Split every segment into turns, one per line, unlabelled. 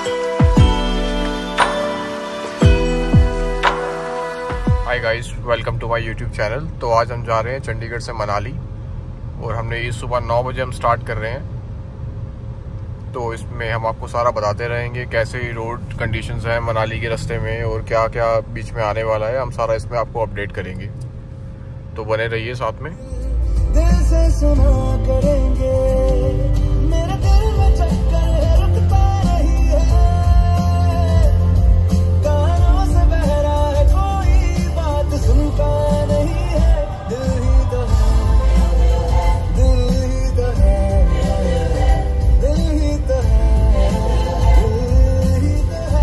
Hi guys, welcome to my YouTube channel. तो आज हम जा रहे हैं चंडीगढ़ से मनाली और हमने ये सुबह 9 बजे हम स्टार्ट कर रहे हैं। तो इसमें हम आपको सारा बताते रहेंगे कैसे रोड कंडीशंस हैं मनाली के रास्ते में और क्या क्या बीच में आने वाला है। हम सारा इसमें आपको अपडेट करेंगे, तो बने रहिए साथ में।
दिल से सुना करेंगे, मेरे दिल में चक्कर रुकता नहीं है, कानों से बह रहा है कोई बात सुनता नहीं है, दिल ही तो है, दिल ही तो है, दिल ही तो है, दिल ही तो है।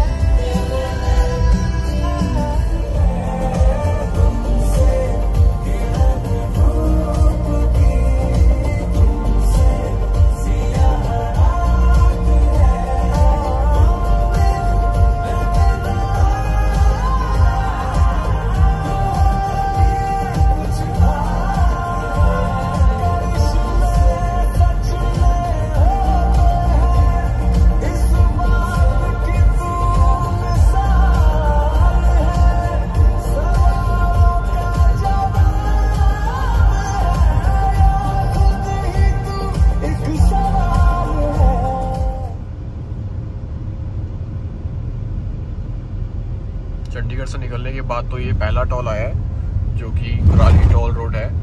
चंडीगढ़ से निकलने के बाद तो ये पहला टोल आया है जो कि कुराली टोल रोड है।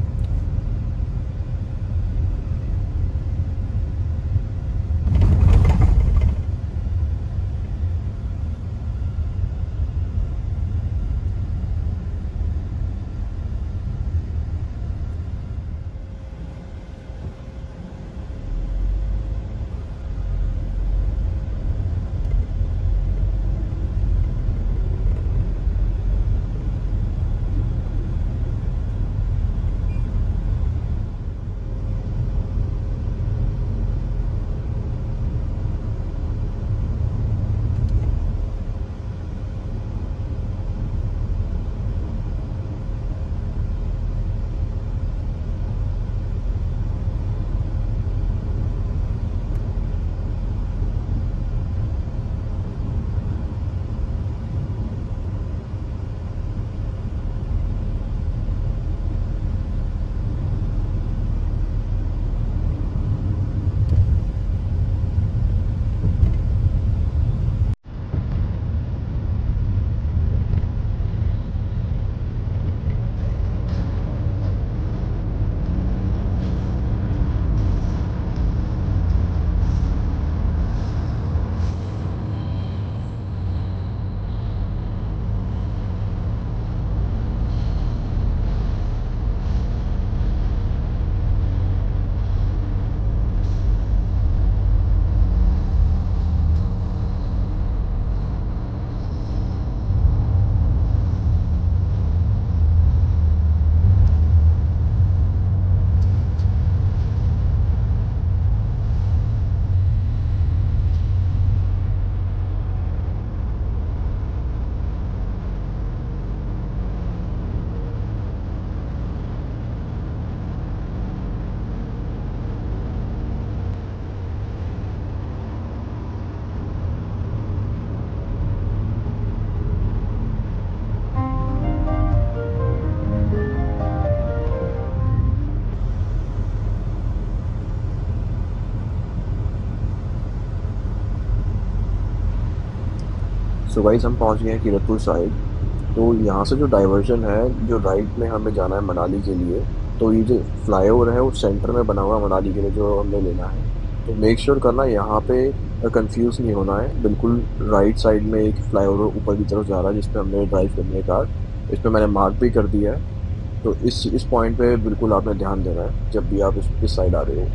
सो गाइस, हम पहुंच गए हैं कीरतपुर साइड। तो यहाँ से जो डाइवर्जन है, जो राइट में हमें जाना है मनाली के लिए, तो ये जो फ्लाईओवर है वो सेंटर में बना हुआ मनाली के लिए जो हमने लेना है। तो मेक श्योर करना यहाँ पे कंफ्यूज नहीं होना है। बिल्कुल राइट साइड में एक फ्लाईओवर ऊपर की तरफ जा रहा है जिस पे हमने ड्राइव करनी है कार। इस पर मैंने मार्क भी कर दिया है। तो इस पॉइंट पे बिल्कुल आपने ध्यान देना है जब भी आप इस साइड आ रहे हो।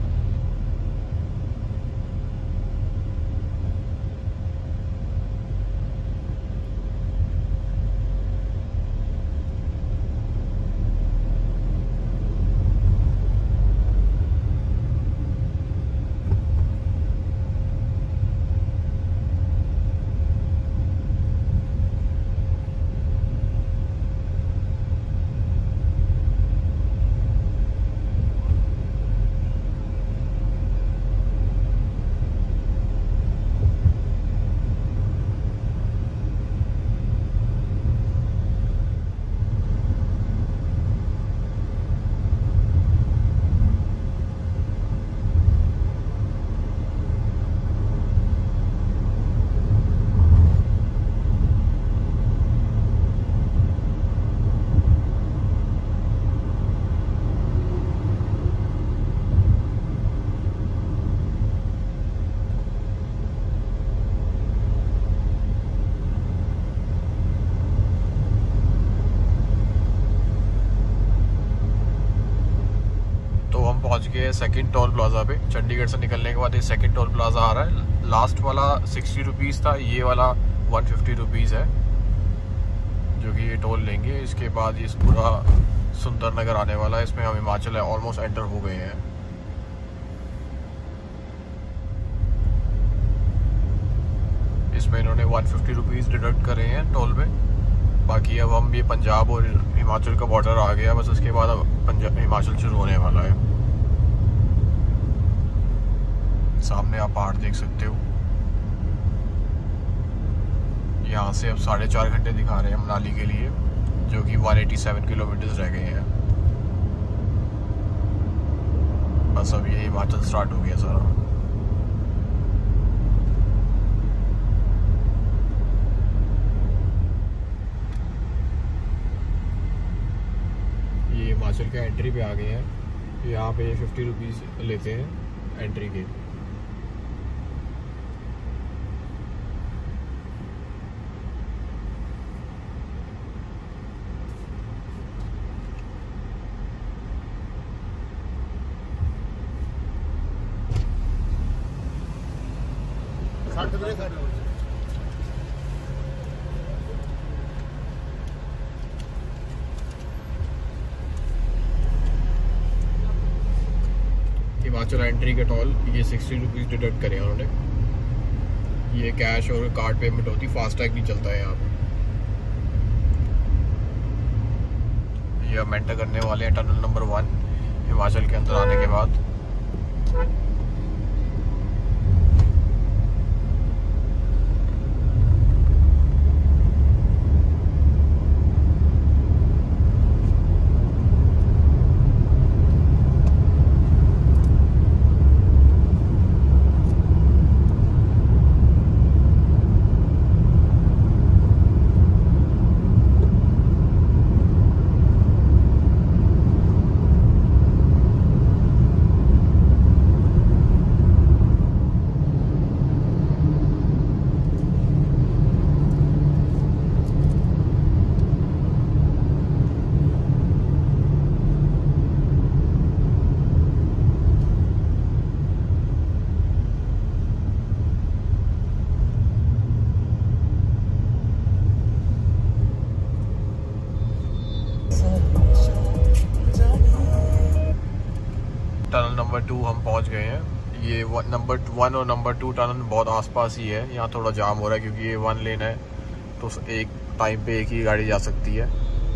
हैं सेकंड टोल प्लाजा पे। चंडीगढ़ से निकलने के बाद ये सेकंड टोल प्लाजा आ रहा है। लास्ट वाला 60 रुपीज़ था, ये वाला 150 रुपीज़ है जो कि ये टोल लेंगे। इसके बाद ये पूरा सुंदर नगर आने वाला है। इसमें हम हिमाचल ऑलमोस्ट एंटर हो गए हैं। इसमें इन्होंने 150 रुपीज़ डिडक्ट करे हैं टोल में। बाकी अब हम ये पंजाब और हिमाचल का बॉर्डर आ गया, बस उसके बाद अब हिमाचल शुरू होने वाला है। सामने आप पहाड़ देख सकते हो। यहाँ से अब 4.5 घंटे दिखा रहे हैं मनाली के लिए, जो कि 187 किलोमीटर रह गए हैं। बस अब ये हिमाचल स्टार्ट हो गया सारा। ये हिमाचल के एंट्री पे आ गए हैं। यहाँ पे 50 रुपीज़ लेते हैं एंट्री के। हिमाचल एंट्री के टोल ये 60 रुपीज़ डिडक्ट करे उन्होंने। ये कैश और कार्ड पेमेंट होती, फास्टैग नहीं चलता है यहाँ पे। ये हम एंटर करने वाले हैं टनल नंबर 1 हिमाचल के अंदर आने के बाद। टनल नंबर 2 हम पहुंच गए हैं। ये नंबर 1 और नंबर 2 टनल बहुत आसपास ही है। यहाँ थोड़ा जाम हो रहा है क्योंकि ये 1 लेन है, तो एक टाइम पे एक ही गाड़ी जा सकती है।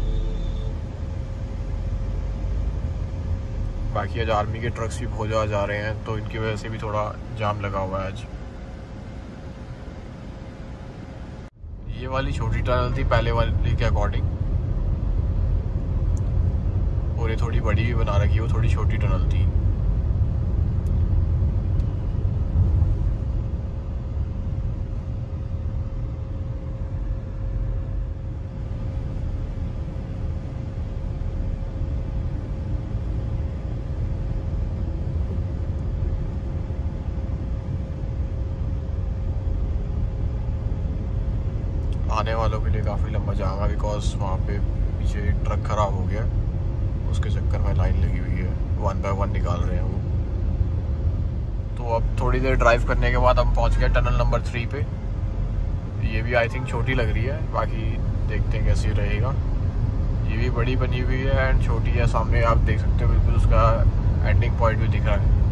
बाकी आज आर्मी के ट्रक्स भी बहुत जा रहे हैं, तो इनकी वजह से भी थोड़ा जाम लगा हुआ है आज। ये वाली छोटी टनल थी पहले वाली के अकॉर्डिंग, और ये थोड़ी बड़ी भी बना रखी है, वो थोड़ी छोटी टनल थी। आने वालों के लिए काफ़ी लंबा जाम है, बिकॉज वहाँ पे पीछे ट्रक खराब हो गया, उसके चक्कर में लाइन लगी हुई है। 1 बाय 1 निकाल रहे हैं वो। तो अब थोड़ी देर ड्राइव करने के बाद हम पहुँच गए टनल नंबर 3 पे। ये भी आई थिंक छोटी लग रही है, बाकी देखते हैं कैसी रहेगा। ये भी बड़ी बनी हुई है एंड छोटी है। सामने आप देख सकते हो बिल्कुल उसका एंडिंग पॉइंट भी दिख रहा है।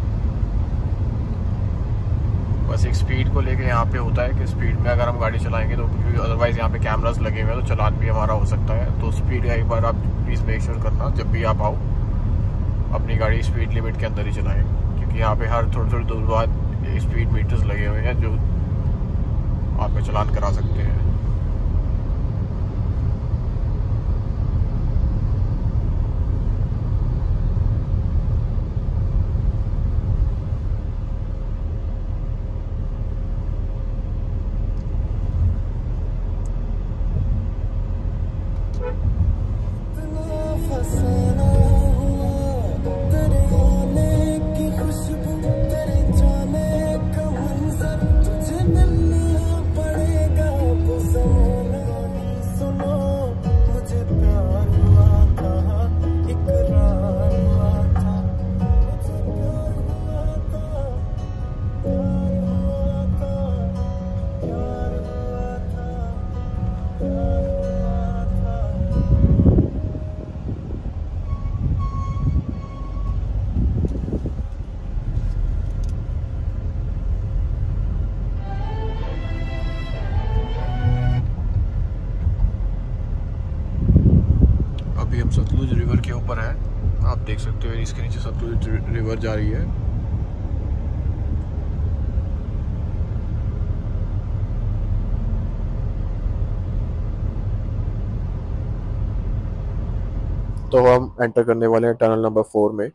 बस एक स्पीड को लेके यहाँ पे होता है कि स्पीड में अगर हम गाड़ी चलाएंगे तो, क्योंकि अदरवाइज़ यहाँ पे कैमरास लगे हुए हैं तो चालान भी हमारा हो सकता है। तो स्पीड का एक बार आप प्लीज़ मेक श्योर करना, जब भी आप आओ अपनी गाड़ी स्पीड लिमिट के अंदर ही चलाएं, क्योंकि यहाँ पे हर थोड़ी दूर बाद स्पीड मीटर्स लगे हुए हैं जो आपका चालान करा सकते हैं। हम सतलुज रिवर के ऊपर है, आप देख सकते हो इसके नीचे सतलुज रिवर जा रही है।
तो हम एंटर करने वाले हैं टनल नंबर 4 में।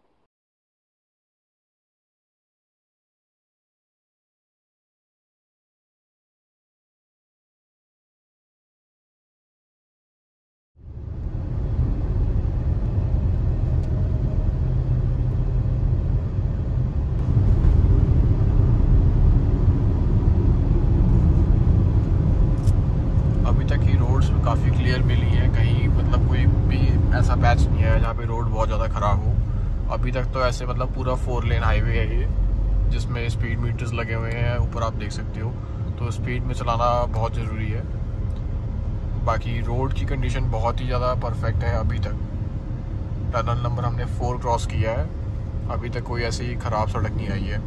अभी तक की रोड्स काफ़ी क्लियर मिली हैं, कहीं मतलब कोई भी ऐसा पैच नहीं है जहाँ पे रोड बहुत ज़्यादा ख़राब हो। अभी तक तो ऐसे मतलब पूरा 4 लेन हाईवे है ये, जिसमें स्पीड मीटर्स लगे हुए हैं ऊपर, आप देख सकते हो। तो स्पीड में चलाना बहुत ज़रूरी है। बाकी रोड की कंडीशन बहुत ही ज़्यादा परफेक्ट है। अभी तक टनल नंबर हमने 4 क्रॉस किया है, अभी तक कोई ऐसी ख़राब सड़क नहीं आई है।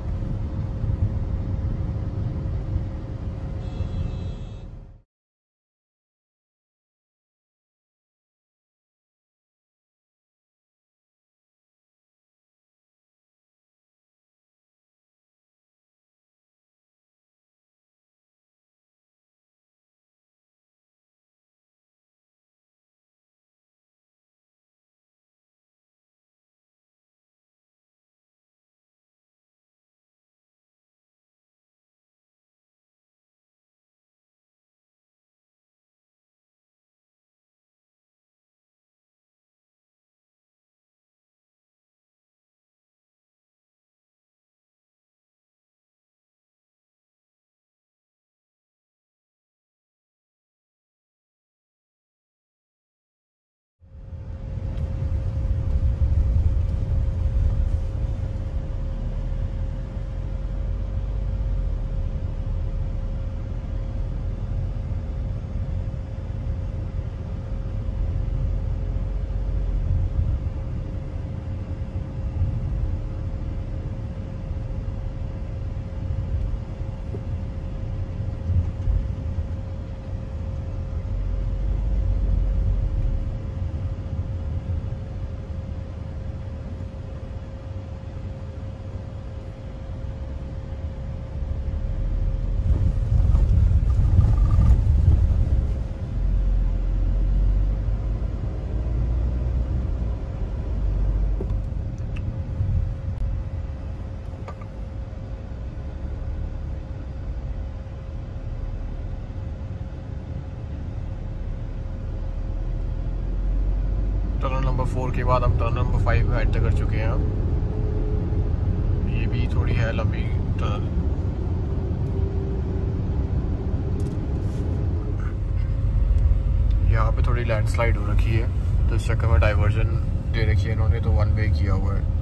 टनल नंबर 4 के बाद हम टनल नंबर 5 में एंटर कर चुके हैं। ये भी थोड़ी है लंबी टनल। यहाँ पे थोड़ी लैंडस्लाइड हो रखी है, तो इस चक्कर में डाइवर्जन दे रखी है इन्होंने, तो 1 वे किया हुआ है।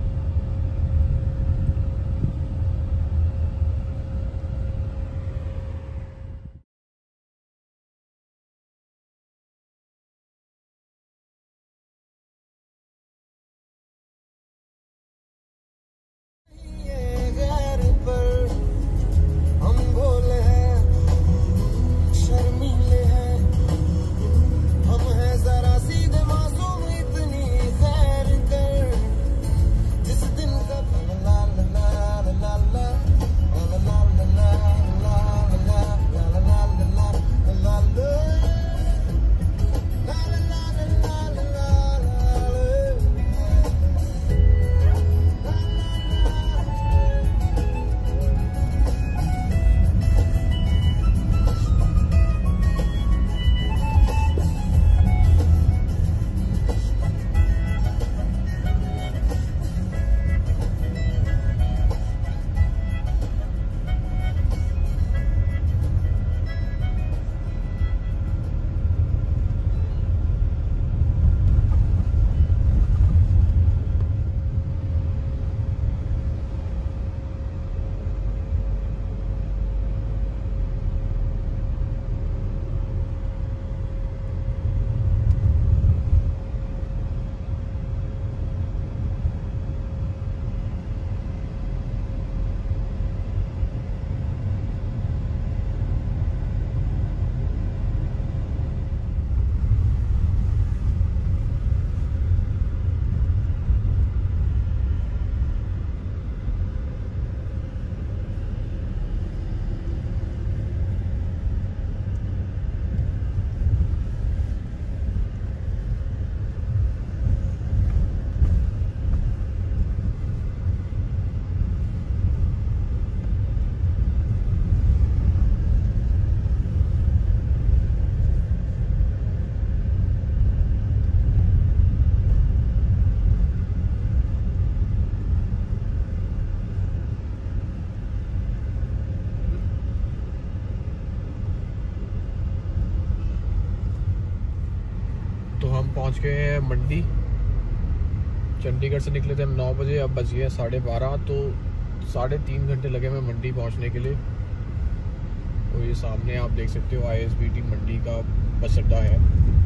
पहुंच गए हैं मंडी। चंडीगढ़ से निकले थे हम 9 बजे, अब बज गए 12:30, तो 3.5 घंटे लगे हमें मंडी पहुंचने के लिए। तो ये सामने आप देख सकते हो ISBT मंडी का बस अड्डा है।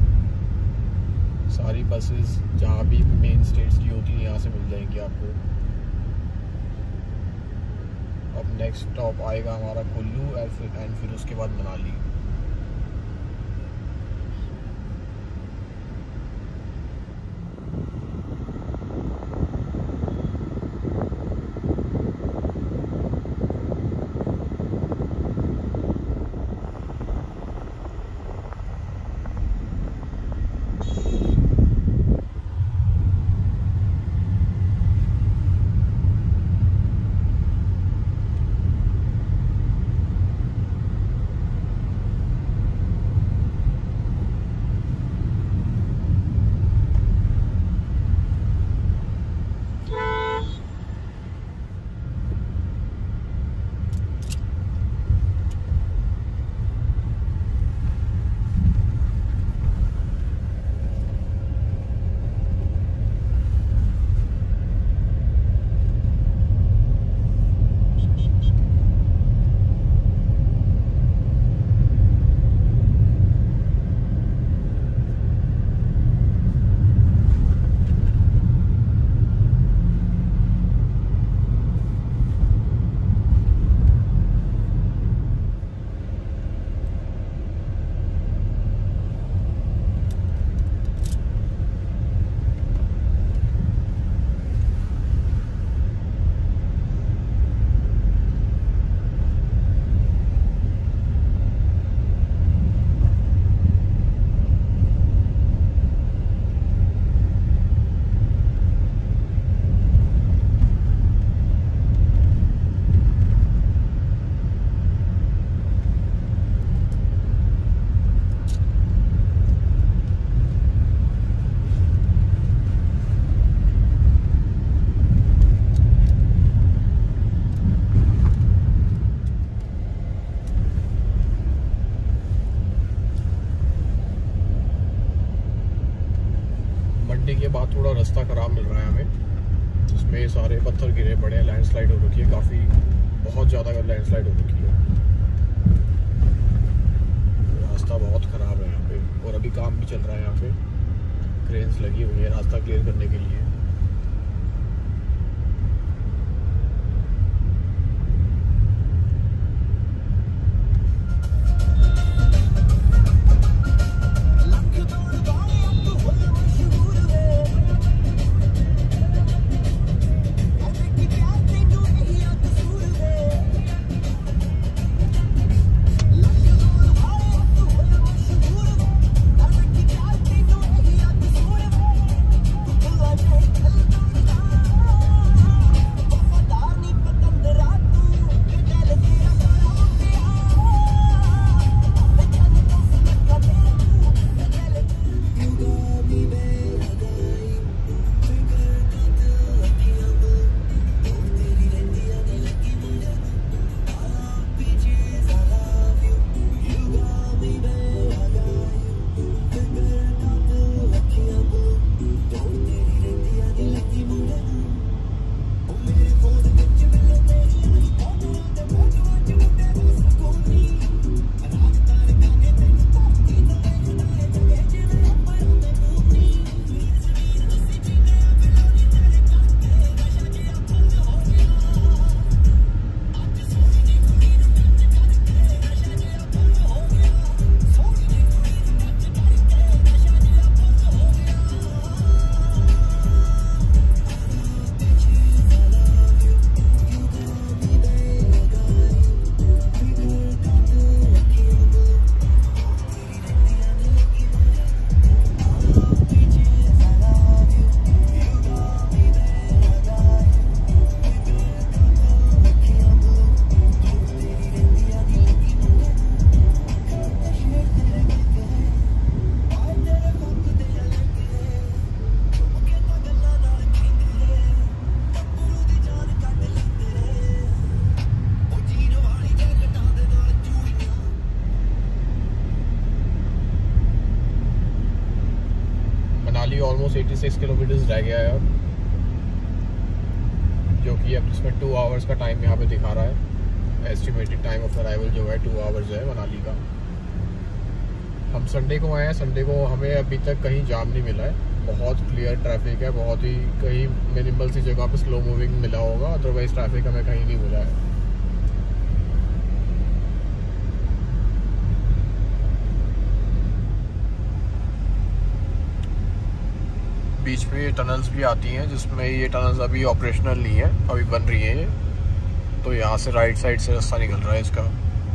सारी बसेस जहाँ भी मेन स्टेट्स की होती हैं यहाँ से मिल जाएंगी आपको। अब नेक्स्ट स्टॉप आएगा हमारा कुल्लू एंड फिर उसके बाद मनाली। के बाद थोड़ा रास्ता ख़राब मिल रहा है हमें, उसमें सारे पत्थर गिरे पड़े हैं, लैंडस्लाइड हो रखी है, काफ़ी बहुत ज़्यादा लैंडस्लाइड हो रखी है। रास्ता बहुत ख़राब है यहाँ पे, और अभी काम भी चल रहा है यहाँ पे, क्रेन्स लगी हुई है रास्ता क्लियर करने के लिए। अभी ऑलमोस्ट 86 किलोमीटर्स रह गया है अब, जो कि अब इसमें 2 आवर्स का टाइम यहाँ पे दिखा रहा है। एस्टिमेटेड टाइम ऑफ अराइवल जो है 2 आवर्स है मनाली का। हम संडे को आए हैं, संडे को हमें अभी तक कहीं जाम नहीं मिला है, बहुत क्लियर ट्रैफिक है, बहुत ही कहीं मिनिमल सी जगह पे स्लो मूविंग मिला होगा, अदरवाइज ट्रैफिक हमें कहीं नहीं मिला है। बीच में ये टनल्स भी आती हैं, जिसमें ये टनल्स अभी ऑपरेशनल नहीं है, अभी बन रही है ये। तो यहाँ से राइट साइड से रास्ता निकल रहा है इसका।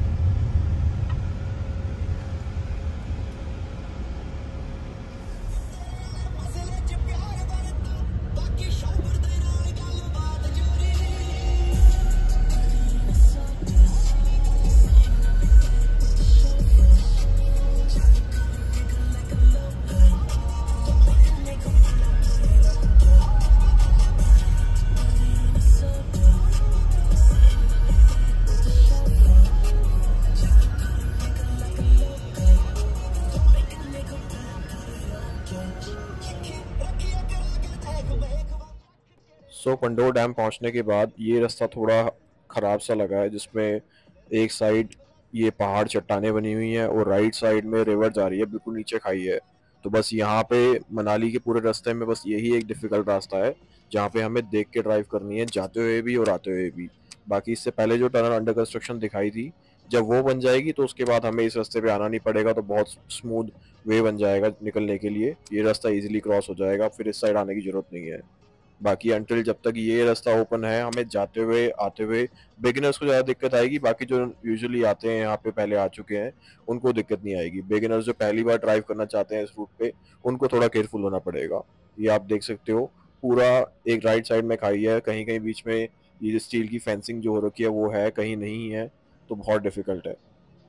पंडोर डैम पहुंचने के बाद ये रास्ता थोड़ा ख़राब सा लगा है, जिसमें एक साइड ये पहाड़ चट्टानें बनी हुई हैं और राइट साइड में रिवर जा रही है, बिल्कुल नीचे खाई है। तो बस यहाँ पे मनाली के पूरे रास्ते में बस यही एक डिफ़िकल्ट रास्ता है, जहाँ पे हमें देख के ड्राइव करनी है, जाते हुए भी और आते हुए भी। बाकी इससे पहले जो टनल अंडर कंस्ट्रक्शन दिखाई थी, जब वो बन जाएगी तो उसके बाद हमें इस रास्ते पे आना नहीं पड़ेगा, तो बहुत स्मूथ वे बन जाएगा निकलने के लिए। ये रास्ता ईजिली क्रॉस हो जाएगा, फिर इस साइड आने की ज़रूरत नहीं है। बाकी अंटिल जब तक ये रास्ता ओपन है, हमें जाते हुए आते हुए बिगिनर्स को ज़्यादा दिक्कत आएगी। बाकी जो यूजुअली आते हैं यहाँ पे, पहले आ चुके हैं, उनको दिक्कत नहीं आएगी। बिगिनर्स जो पहली बार ड्राइव करना चाहते हैं इस रूट पे, उनको थोड़ा केयरफुल होना पड़ेगा। ये आप देख सकते हो, पूरा एक राइट साइड में खाई है, कहीं कहीं बीच में ये स्टील की फेंसिंग जो हो रखी है वो है, कहीं नहीं है, तो बहुत डिफिकल्ट है।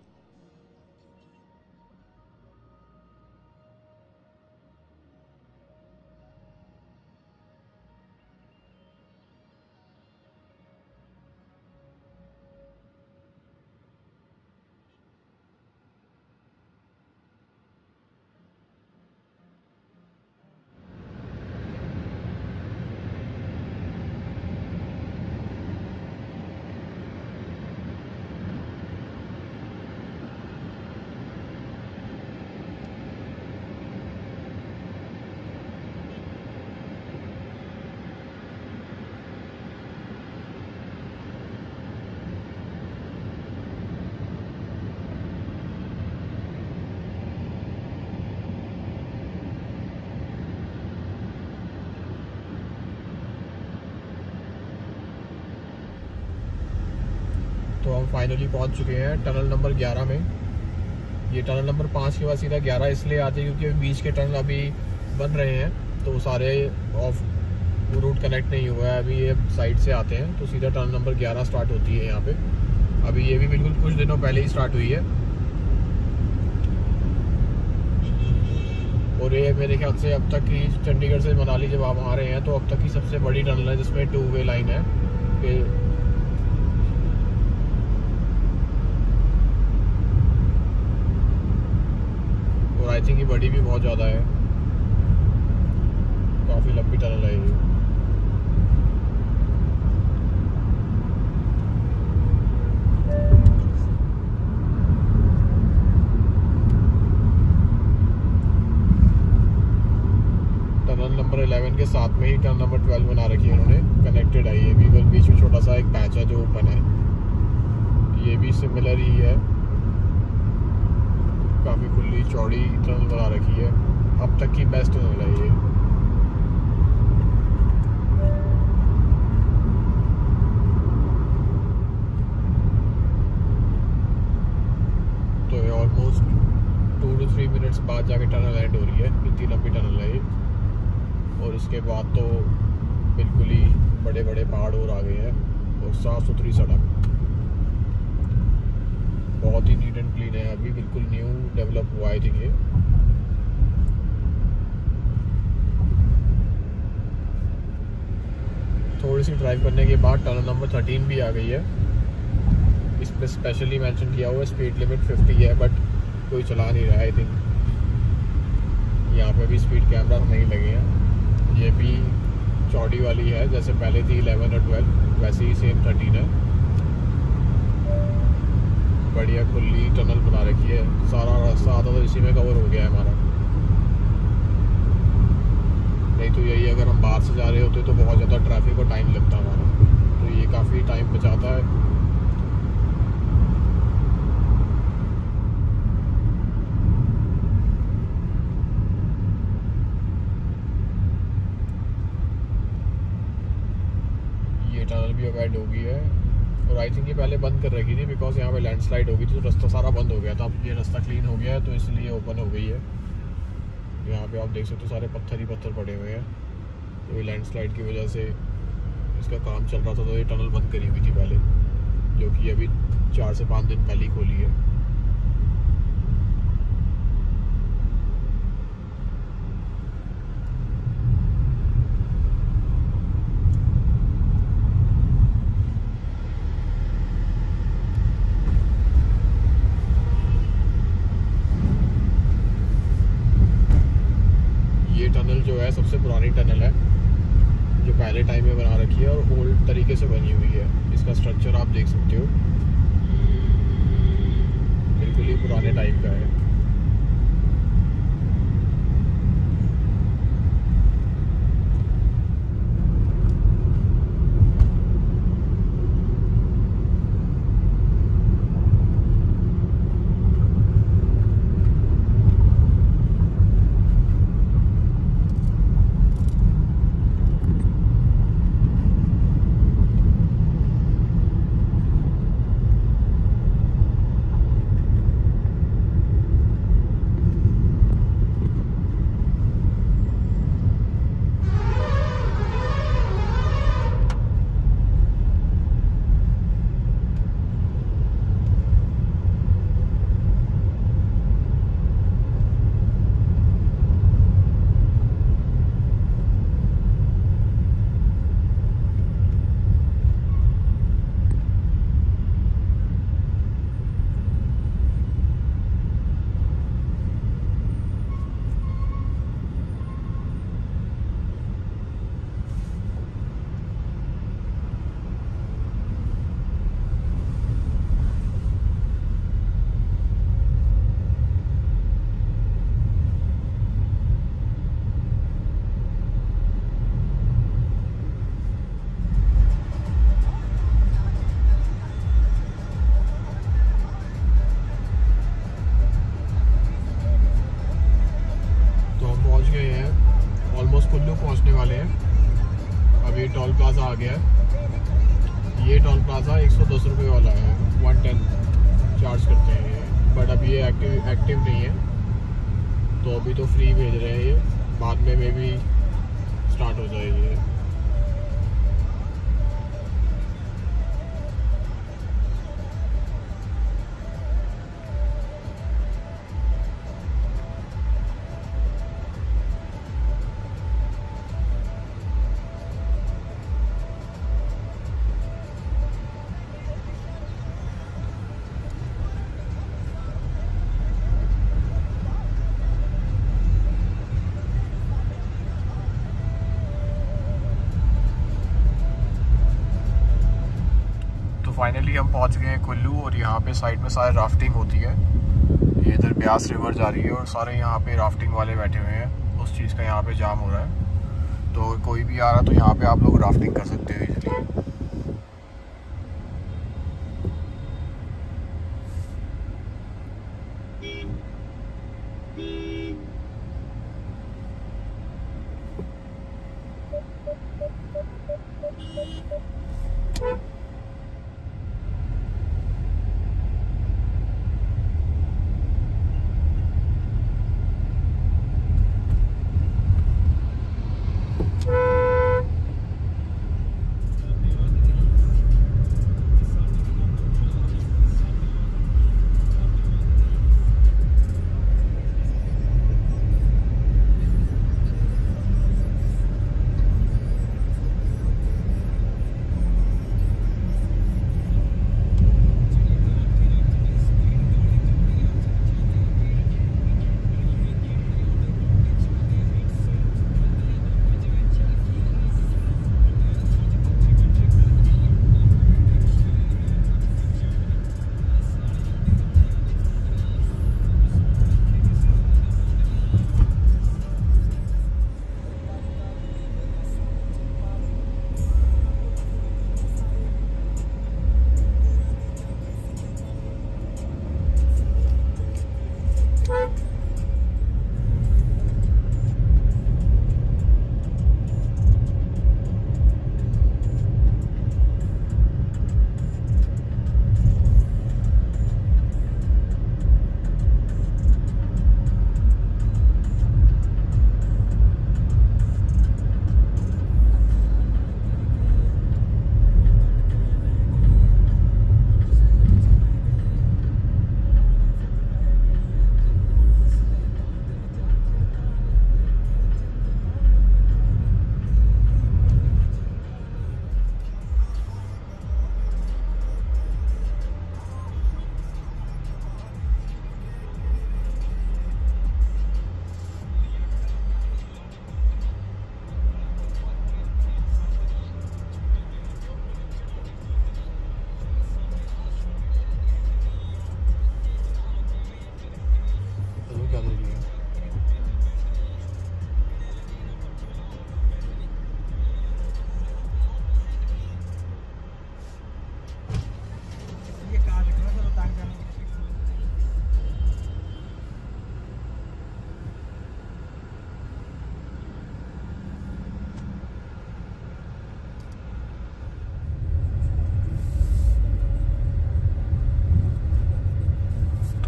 तो हम फाइनली पहुंच चुके हैं टनल नंबर 11 में। ये टनल नंबर 5 के बाद सीधा 11 इसलिए आते हैं क्योंकि बीच के टनल अभी बन रहे हैं, तो सारे ऑफ रूट कनेक्ट नहीं हुआ है अभी, ये साइड से आते हैं, तो सीधा टनल नंबर 11 स्टार्ट होती है यहाँ पे। अभी ये भी बिल्कुल कुछ दिनों पहले ही स्टार्ट हुई है, और ये मेरे ख्याल से अब तक की चंडीगढ़ से मनाली जब आप आ रहे हैं तो अब तक की सबसे बड़ी टनल है, जिसमें 2 वे लाइन है कि आई थिंक ये बड़ी भी बहुत ज़्यादा है, काफ़ी लंबी टनल है ये। टनल नंबर 11 के साथ में ही टनल नंबर 12 बना रखी है उन्होंने, कनेक्टेड है ये भी, बस बीच में छोटा सा एक पैच है जो ओपन है, ये भी सिमिलर ही है, काफ़ी खुली चौड़ी टनल बना रखी है, अब तक की बेस्ट टनल है ये। तो ये ऑलमोस्ट 2 to 3 मिनट्स बाद जाके टनल एंड हो रही है, इतनी लंबी टनल है ये। और इसके बाद तो बिल्कुल ही बड़े बड़े पहाड़ और आ गए हैं और साफ़ सुथरी सड़क, बहुत ही नीट एंड क्लीन है, अभी बिल्कुल न्यू डेवलप हुआ है। देखिए थोड़ी सी ड्राइव करने के बाद टनल नंबर 13 भी आ गई है, इस पर स्पेशली मेंशन किया हुआ है स्पीड लिमिट 50 है, बट कोई चला नहीं रहा है। आई थिंक यहाँ पे भी स्पीड कैमरा नहीं लगे हैं। ये भी चौड़ी वाली है, जैसे पहले थी 11 और 12 वैसे ही सेम 13 है। बढ़िया खुली टनल बना रखी है, सारा रास्ता आधा तो इसी में कवर हो गया है हमारा। नहीं तो यही अगर हम बाहर से जा रहे होते तो बहुत ज़्यादा ट्रैफिक और टाइम लगता हमारा, तो ये काफ़ी टाइम बचाता है। ये टनल भी अब ऐड हो गई है, और आई थिंक ये पहले बंद कर रखी थी बिकॉज यहाँ पे लैंडस्लाइड हो गई थी, तो रास्ता सारा बंद हो गया था। अब ये रास्ता क्लीन हो गया है तो इसलिए ओपन हो गई है। यहाँ पे आप देख सकते हो सारे पत्थर ही पत्थर पड़े हुए हैं, तो ये लैंडस्लाइड की वजह से इसका काम चल रहा था, तो ये टनल बंद करी हुई थी पहले, जो कि अभी 4 से 5 दिन पहले ही खोली है। ये टनल जो है सबसे पुरानी टनल है जो पहले टाइम में बना रखी है, और ओल्ड तरीके से बनी हुई है। इसका स्ट्रक्चर आप देख सकते हो, बिल्कुल ही पुराने टाइप का है। पहुंचने वाले हैं। अभी टोल प्लाजा आ गया है। ये टोल प्लाजा 110 रुपये वाला है, 110 चार्ज करते हैं ये, बट अभी ये एक्टिव नहीं है, तो अभी तो फ्री भेज रहे हैं ये, बाद में भी स्टार्ट हो जाएगी। फाइनली हम पहुंच गए हैं कुल्लू, और यहाँ पे साइड में सारे राफ्टिंग होती है। ये इधर ब्यास रिवर जा रही है और सारे यहाँ पे राफ्टिंग वाले बैठे हुए हैं, उस चीज़ का यहाँ पे जाम हो रहा है। तो कोई भी आ रहा तो यहाँ पे आप लोग राफ्टिंग कर सकते हो इजीली।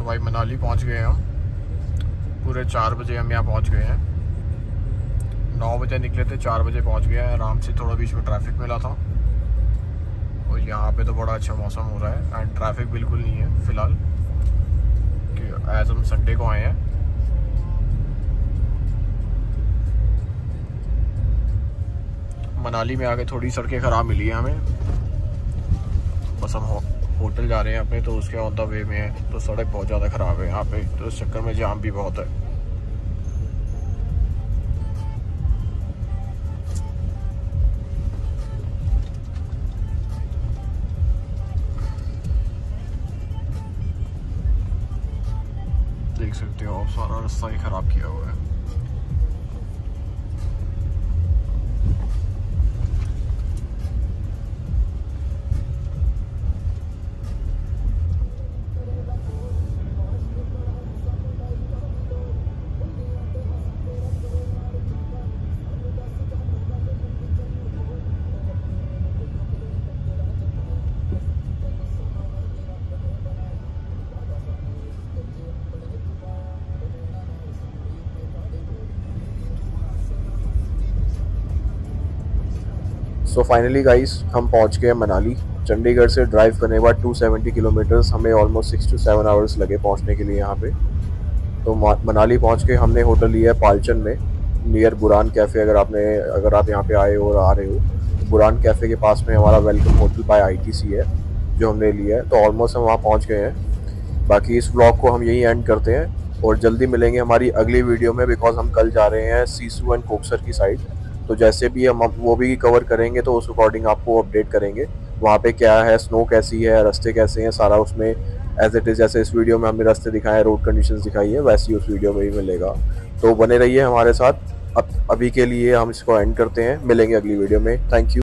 भाई मनाली पहुंच गए हम, पूरे 4 बजे हम यहाँ पहुंच गए हैं। 9 बजे निकले थे, 4 बजे पहुंच गए हैं आराम से। थोड़ा बीच में ट्रैफिक मिला था और यहाँ पे तो बड़ा अच्छा मौसम हो रहा है एंड ट्रैफिक बिल्कुल नहीं है फ़िलहाल, कि एज हम संडे को आए हैं। मनाली में आके थोड़ी सड़कें ख़राब मिली हैं हमें, बस हम होटल जा रहे हैं अपने, तो उसके ऑन द वे में है, तो सड़क बहुत ज़्यादा ख़राब है यहाँ पे, तो इस चक्कर में जाम भी बहुत है। देख सकते हो आप, सारा रास्ता ही ख़राब किया हुआ है।
सो फाइनली गाइस हम पहुंच गए मनाली। चंडीगढ़ से ड्राइव करने के बाद 270 किलोमीटर्स, हमें ऑलमोस्ट 6 to 7 आवर्स लगे पहुंचने के लिए यहाँ पे। तो मनाली पहुंच के हमने होटल लिया है पालचन में, नियर बुरान कैफ़े। अगर आप यहाँ पे आए हो और आ रहे हो, तो बुरान कैफ़े के पास में हमारा वेलकम होटल बाय ITC है जो हमने लिया है। तो ऑलमोस्ट हम वहाँ पहुँच गए हैं। बाकी इस व्लॉग को हम यही एंड करते हैं और जल्दी मिलेंगे हमारी अगली वीडियो में, बिकॉज हम कल जा रहे हैं सीसू एंड कोकसर की साइड। तो जैसे भी हम वो भी कवर करेंगे तो उस अकॉर्डिंग आपको अपडेट करेंगे वहाँ पे क्या है, स्नो कैसी है, रास्ते कैसे हैं, सारा उसमें एज इट इज़। जैसे इस वीडियो में हमने रास्ते दिखाए, रोड कंडीशंस दिखाई है, वैसे ही उस वीडियो में ही मिलेगा। तो बने रहिए हमारे साथ। अभी के लिए हम इसको एंड करते हैं, मिलेंगे अगली वीडियो में। Thank you.